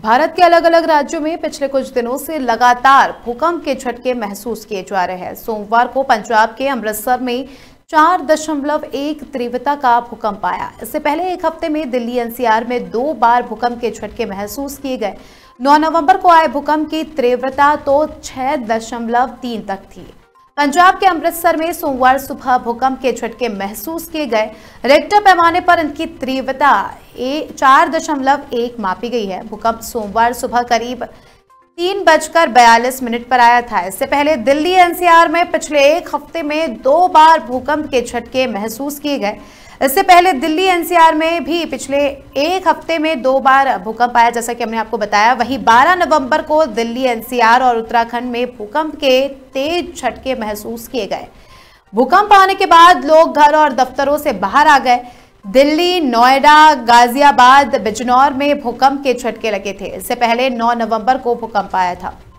भारत के अलग अलग राज्यों में पिछले कुछ दिनों से लगातार भूकंप के झटके महसूस किए जा रहे हैं। सोमवार को पंजाब के अमृतसर में 4.1 तीव्रता का भूकंप आया। इससे पहले एक हफ्ते में दिल्ली एनसीआर में 2 बार भूकंप के झटके महसूस किए गए। 9 नवंबर को आए भूकंप की तीव्रता तो 6.3 तक थी। पंजाब के अमृतसर में सोमवार सुबह भूकंप के झटके महसूस किए गए। रिक्टर पैमाने पर इनकी तीव्रता 4.1 मापी गई है। भूकंप सोमवार सुबह करीब 3:42 पर आया था। इससे पहले दिल्ली एनसीआर में पिछले एक हफ्ते में 2 बार भूकंप के झटके महसूस किए गए। इससे पहले दिल्ली एनसीआर में भी पिछले एक हफ्ते में 2 बार भूकंप आया, जैसा कि हमने आपको बताया। वहीं 12 नवंबर को दिल्ली एनसीआर और उत्तराखंड में भूकंप के तेज झटके महसूस किए गए। भूकंप आने के बाद लोग घर और दफ्तरों से बाहर आ गए। दिल्ली, नोएडा, गाजियाबाद, बिजनौर में भूकंप के झटके लगे थे। इससे पहले 9 नवंबर को भूकंप आया था।